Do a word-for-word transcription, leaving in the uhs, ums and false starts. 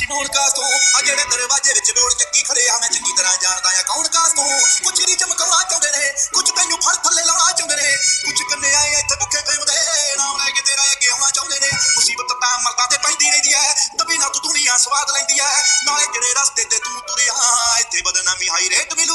ਕੌਣ ਕਾਸ ਤੋਂ ਆ ਜਿਹੜੇ ਦਰਵਾਜ਼ੇ ਵਿੱਚ ਲੋੜ ਚੱਕੀ ਖੜੇ ਆ ਮੈਂ ਚੰਗੀ ਤਰ੍ਹਾਂ ਜਾਣਦਾ ਆ ਕੌਣ ਕਾਸ ਤੋਂ ਕੁਝ ਨਹੀਂ ਚਮਕਾਉਣਾ ਚਾਹੁੰਦੇ ਨੇ ਕੁਝ ਤੈਨੂੰ ਫੜ ਥੱਲੇ ਲਾਉਣਾ ਚਾਹੁੰਦੇ ਨੇ ਕੁਝ ਕੰਨੇ ਆਏ ਇੱਥੇ ਭੁੱਖੇ ਪੈਂਦੇ ਨਾਮ ਲੈ ਕੇ ਤੇਰਾ ਅੱਗੇ ਆਉਣਾ ਚਾਹੁੰਦੇ ਨੇ ਮੁਸੀਬਤ ਤਾਂ ਮਰਦਾਂ ਤੇ ਪੈਂਦੀ ਰਹਿੰਦੀ ਹੈ ਤਬੀ ਨਾ ਤੂੰ ਦੁਨੀਆ ਸਵਾਦ ਲੈਂਦੀ ਹੈ ਨਾਲੇ ਜਿਹੜੇ ਰਸਤੇ ਤੇ ਤੂੰ ਤੁਰਿਆ ਇੱਥੇ ਬਦਨਾਮੀ ਹਾਈ ਰੇਟ ਵੀ